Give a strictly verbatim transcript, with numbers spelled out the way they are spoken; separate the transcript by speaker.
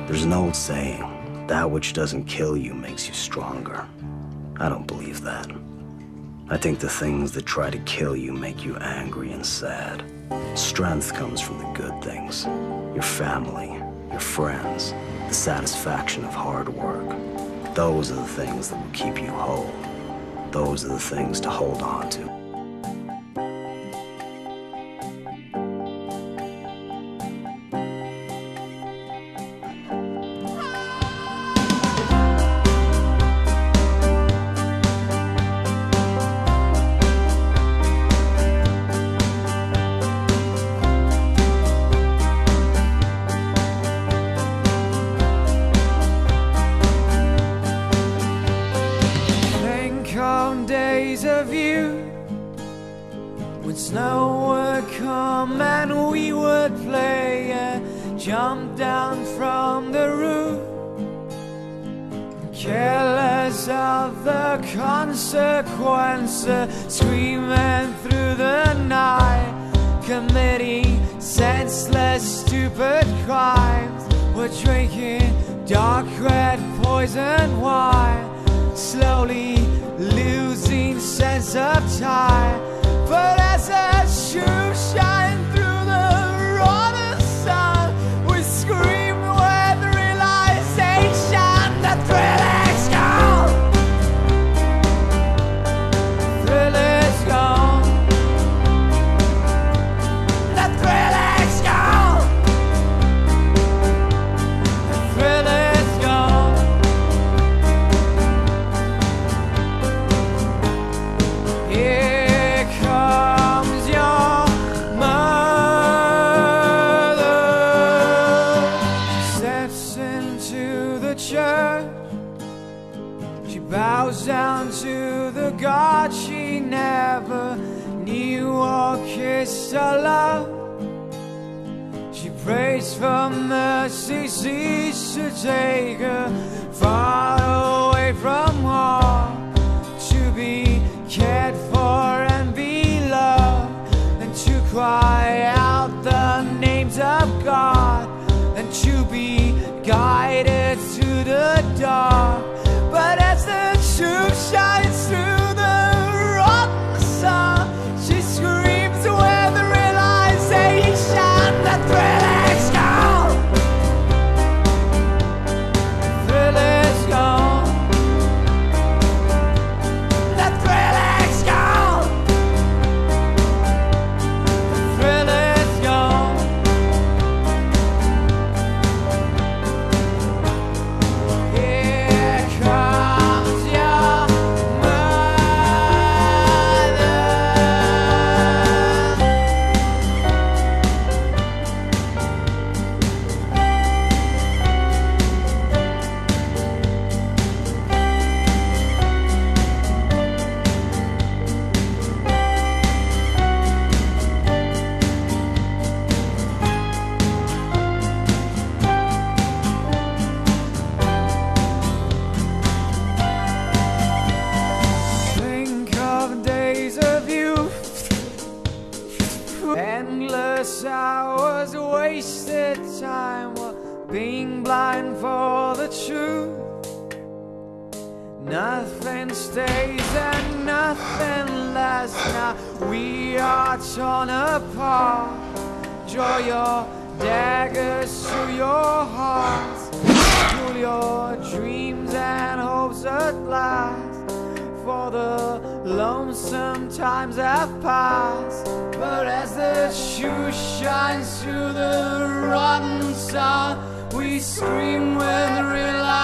Speaker 1: There's an old saying, that which doesn't kill you makes you stronger. I don't believe that. I think the things that try to kill you make you angry and sad. Strength comes from the good things. Your family, your friends, the satisfaction of hard work. Those are the things that will keep you whole. Those are the things to hold on to.
Speaker 2: Days of you when snow would come and we would play and jump down from the roof, careless of the consequences, screaming through the night, committing senseless, stupid crimes. We're drinking dark red poison wine, slowly losing sense of time. But as the shoes shine through the rotten sun, we scream with realization the thrill is gone. Thrill is gone. The thrill is gone. The thrill is gone. Here comes your mother. She steps into the church. She bows down to the God she never knew or kissed or loved. She prays for mercy, sees to take her far away from home, to be cared for and be loved, and to cry out the names of God, and to be guided to the dark. But as the truth shines through the rotten sun, she screams with realization the thrill is gone. Thrill is gone. The thrill is gone. The thrill is gone. Here comes your mother. Think of days of youth, endless hours, wasted time, while being blind for the truth. Nothing stays and nothing lasts. Now we are torn apart. Draw your daggers through your hearts, pull your dreams and hopes at last. For the lonesome times have passed. But as the shoe shines through the rotten sun, we scream with realization